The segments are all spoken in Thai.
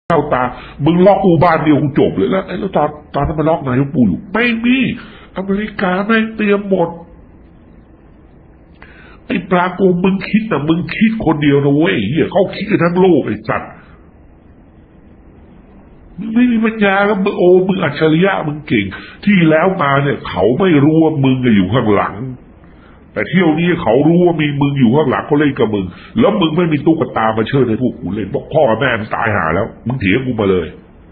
เข้าตามึงล็อกกูบ้านเดียวกูจบเลยแล้วตอนนั้นมาล็อกนายกปูอยู่ไม่มีอเมริกาแม่งเตรียมหมดไอ้ปลาโกมึงคิดนะมึงคิดคนเดียวนะเว้ยเหี้ยเขาคิดกันทั้งโลกไอ้สัตว์มึงไม่มีปัญญาแล้วมึงอัจฉริยะมึงเก่งที่แล้วมาเนี่ยเขาไม่รู้ว่ามึงอยู่ข้างหลังแต่เที่ยวนี้เขารู้ว่ามีมึงอยู่ข้างหลังเขาเล่นกับมึงแล้วมึงไม่มีตุ๊กตามาเชิดให้พวกกูเล่นบอกพ่อแม่มึงตายหาแล้วมึงเถียงกูมาเลย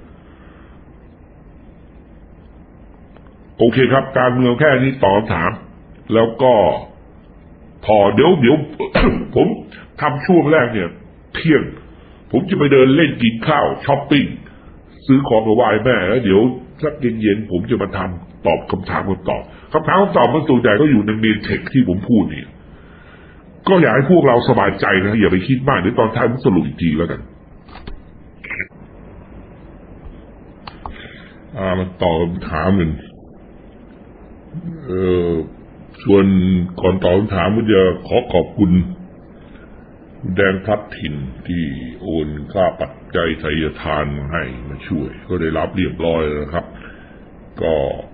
โอเคครับการเมืองแค่นี้ตอบถามแล้วก็พอเดี๋ยว ผมทำช่วงแรกเนี่ยเที่ยงผมจะไปเดินเล่นกินข้าวช้อปปิ้งซื้อของมาไหว้แม่แล้วเดี๋ยวสักเย็นๆผมจะมาทำตอบคำถามมันส่วนใหญ่ก็อยู่ในเมนเทคที่ผมพูดนี่ก็อยากให้พวกเราสบายใจนะอย่าไปคิดมากเดี๋ยวตอนท้ายผมสรุปอีกทีแล้วกันมันตอบคำถามหนึ่งส่วนก่อนตอบคำถามผมจะขอบคุณแดงพลัดถิ่นที่โอนค่าปัจจัยไทยทานมาให้มาช่วยก็ได้รับเรียบร้อยแล้วนะครับก็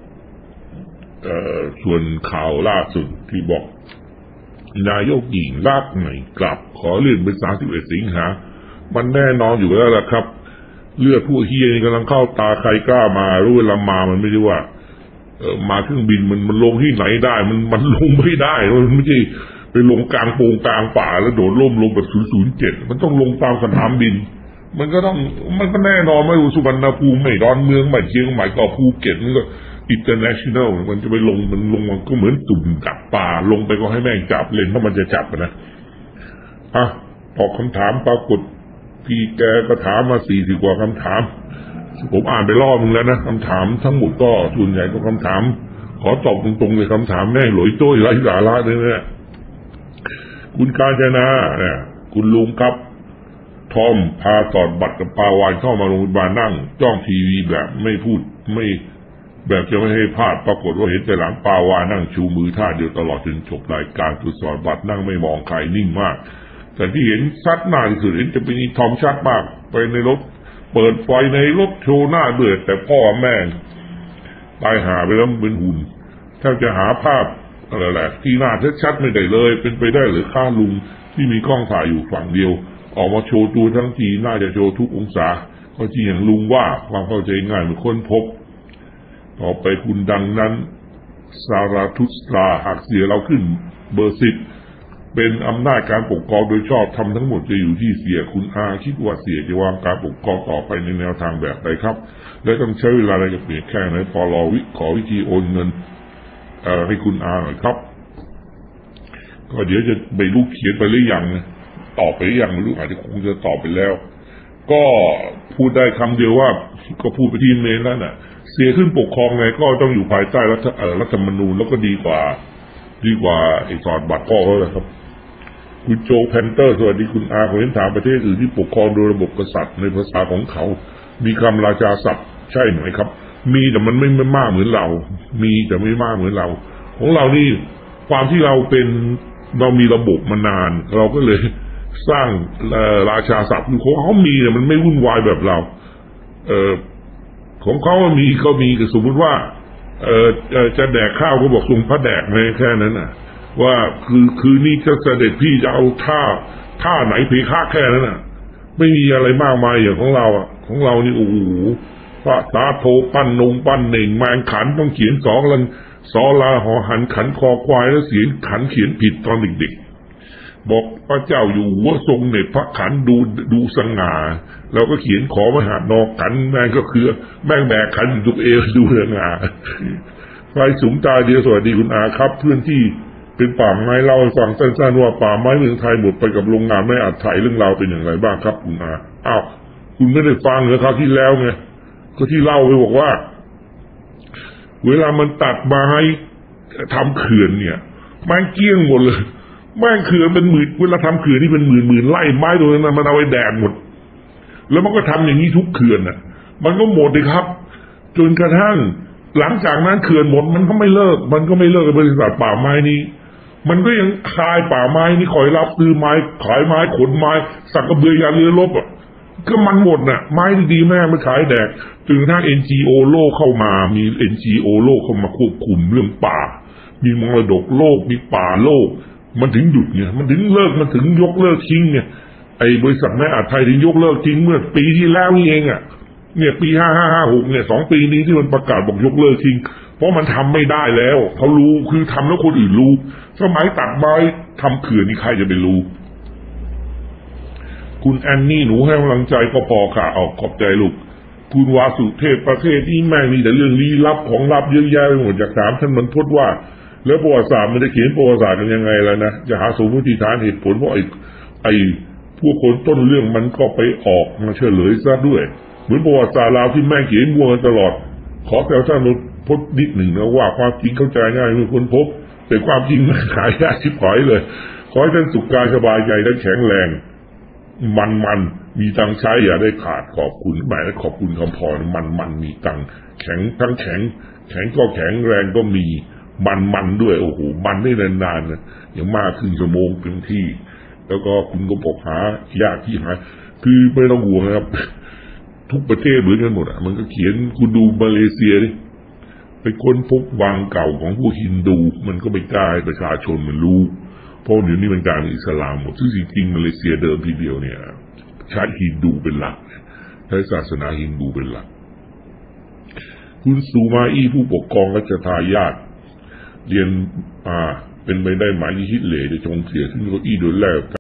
ส่วนข่าวล่าสุดที่บอกนายกหญิงลากใหม่กลับขอเลื่อนเป็น31 สิงหามันแน่นอนอยู่แล้วล่ะครับเลือดพวกเฮียนี่กำลังเข้าตาใครกล้ามารู้เวลามามันไม่ใช่ว่ามาเครื่องบินมันลงที่ไหนได้มันลงไม่ได้มันไม่ใช่ไปลงกลางโปงกลางป่าแล้วโดดล่มลงแบบ007มันต้องลงตามสนามบินมันก็แน่นอนไม่สุวรรณภูมิไม่ดอนเมืองไม่เชียงใหม่ก็ภูเก็ตมันก็international มันจะไปลงมันก็เหมือนตุ่มจับปลาลงไปก็ให้แม่งจับเล่นถ้ามันจะจับนะตอบคำถามปรากฏพี่แกก็ถามมา40 กว่าคำถามผมอ่านไปรอบนึงแล้วนะคำถามทั้งหมดก็ส่วนใหญ่ก็คำถามขอตอบตรงๆเลยคำถามแม่หลอยโต้ยไร้สาระเลยนะคุณกาญจนาเนี่ยคุณลุงครับทอมพาตอดบัตรกับปาวานเข้ามาโรงพยาบาลนั่งจ้องทีวีแบบไม่พูดไม่แบบจะไม่ให้พลาดปรากฏว่าเห็นแต่หลังปาวานั่งชูมือท่าเดียวตลอดจนจบรายการตรวจสอบบัตรนั่งไม่มองใครนิ่งมากแต่ที่เห็นชัดหน้าที่สุดเห็นจะเป็นทอมชัดมากไปในรถเปิดไฟในรถโชว์หน้าเดือดแต่พ่อแม่ตายหาไปแล้วเป็นหุ่นถ้าจะหาภาพอะไรแหละที่หน้าชัดๆไม่ได้เลยเป็นไปได้หรือข้าลุงที่มีกล้องถ่ายอยู่ฝั่งเดียวออกมาโชว์ตัวทั้งทีน่าจะโชว์ทุกองศาก็จริงอย่างลุงว่าความเข้าใจง่ายเหมือนค้นพบต่อไปคุณดังนั้นซาราทุสลาหากเสียเราขึ้นเบอร์10เป็นอำนาจการปกครองโดยชอบทำทั้งหมดจะอยู่ที่เสียคุณอาคิดว่าเสียจะวางการปกครองต่อไปในแนวทางแบบใดครับและต้องใช้เวลาอะไรกับเปลี่ยนแค่ไหนพอรอขอวิธีโอนเงินให้คุณอาหน่อยครับก็เดี๋ยวจะไปลูกเขียนไปหรือยังนะตอบไปหรือยังไม่รู้อาจจะคงจะตอบไปแล้วก็พูดได้คำเดียวว่าก็พูดไปที่เมนแล้วน่ะเสียขึ้นปกครองไงก็ต้องอยู่ภายใต้รัฐธรรมนูญแล้วก็ดีกว่าไอ้สอดบัตรพ่อเขาเลยครับคุณโจแพนเตอร์สวัสดีคุณอาผมเห็นถามประเทศอื่นที่ปกครองโดยระบบกษัตริย์ในภาษาของเขามีคำราชาศัพท์ใช่ไหมครับมีแต่มันไม่มากเหมือนเรามีแต่ไม่มากเหมือนเราของเรานี่ความที่เรามีระบบมานานเราก็เลยสร้างราชาศัพท์ของเขามีเนี่ยมันไม่วุ่นวายแบบเราของเขามีก็มีแต่สมมติว่าจะแดกข้าวก็บอกทรงพระแดกในแค่นั้นน่ะว่าคือนี่จะเสด็จพี่จะเอาท่าไหนเพคะแค่นั้นน่ะไม่มีอะไรมากมายอย่างของเราอ่ะของเรานี่โอ้โหพระสาโทปั้นเน่งแมงขันต้องเขียนสอลาหอหันขันคอควายแล้วเสียงขันเขียนผิดตอนเด็กๆบอกพระเจ้าอยู่หัวทรงเน็ตพระขันดูสง่าเราก็เขียนขอมหานอขันแม่งก็คือแม่งแบกขันอยู่ทุกดูสง่าไฟสูงตาเดียวสวัสดีคุณอาครับเพื่อนที่เป็นป่าไม้เล่าให้ฟังสั้นๆว่าป่าไม้เมืองไทยหมดไปกับโรงงานไม่อัดไถเรื่องราวเป็นอย่างไรบ้างครับคุณอาอ้าวคุณไม่ได้ฟังเหรอครับที่แล้วไงก็ที่เล่าไปบอกว่าเวลามันตัดไม้ทำเขื่อนเนี่ยไม้เกี้ยงหมดเลยแม่งเขื่อนเป็นหมื่นเวลาทำเขื่อนนี่เป็นหมื่นไล่ไม้ตัวนั้นมันเอาไปแดดหมดแล้วมันก็ทำอย่างนี้ทุกเขื่อนน่ะมันก็หมดเลยครับจนกระทั่งหลังจากนั้นเขื่อนหมดมันก็ไม่เลิกกับบริษัทป่าไม้นี้มันก็ยังคายป่าไม้นี่คอยรับซื้อไม้ขายไม้ขนไม้สักกระเบือยาเรือรบอ่ะก็มันหมดน่ะไม้ดีๆแม่ไม่ขายแดกจนกระทั่ง NGO โลกเข้ามามี NGO โลกเข้ามาควบคุมเรื่องป่ามีมรดกโลกมีป่าโลกมันถึงหยุดเนี่ยมันถึงเลิกมันถึงยกเลิกทิ้งเนี่ยไอ้บริษัทแม่อาจไทยถึงยกเลิกทิ้งเมื่อปีที่แล้วนี่เองอ่ะเนี่ยปี5556เนี่ย2 ปีนี้ที่มันประกาศบอกยกเลิกทิ้งเพราะมันทำไม่ได้แล้วเขารู้คือทำแล้วคนอื่นรู้สมัยตัดไม้ทำเขื่อนนี่ใครจะไปรู้คุณแอนนี่หนูให้กำลังใจก็พอค่ะเอาขอบใจลูกคุณวาสุเทพประเทศที่แม่งมีแต่เรื่องลี้ลับของลับเยอะแยะไปหมดจากถามท่านมันพดว่าแล้วประวัติศาสตร์มันจะเขียนประวัติศาสตร์กันยังไงแล้วนะจะหาสมมติฐานเหตุผลเพราะไอ้พวกคนต้นเรื่องมันก็ไปออกมาเฉลยซะด้วยเหมือนประวัติศาสตร์ลาวที่แม่งเขียนมั่วกันตลอดขอแต่ท่านมันพดนิดหนึ่งนะว่าความจริงเข้าใจง่ายมีคนพบแต่ความจริงมันขายยากชิบหายเลยขอให้ท่านสุขกายสบายใจและแข็งแรงมันมีตังใช้อย่าได้ขาดขอบคุณหมายและขอบคุณคำพรมันมีตังแข็งทั้งแข็งก็แข็งแรงก็มีมันด้วยโอ้โหมันได้นานๆนะอย่างมากครึ่งชั่วโมงเต็มที่แล้วก็คุณก็บอกหายากที่หาคือไม่ต้องห่วงนะครับทุกประเทศเหมือนกันหมดอ่ะมันก็เขียนคุณดูมาเลเซียดิไปค้นพบวังเก่าของพวกฮินดูมันก็ไปกล้าให้ประชาชนมันรู้เพราะเดี๋ยวนี้มันกลายเป็นอิสลามหมดซึ่งจริงๆมาเลเซียเดิมทีเดียวเนี่ยใช้ฮินดูเป็นหลักใช้ศาสนาฮินดูเป็นหลักคุณซูมาอี้ผู้ปกครองรัชทายาทเรียนเป็นไปได้ไหมที่ฮิตเลอร์จะจงเสียซึ่งเก้าอี้โดยแรก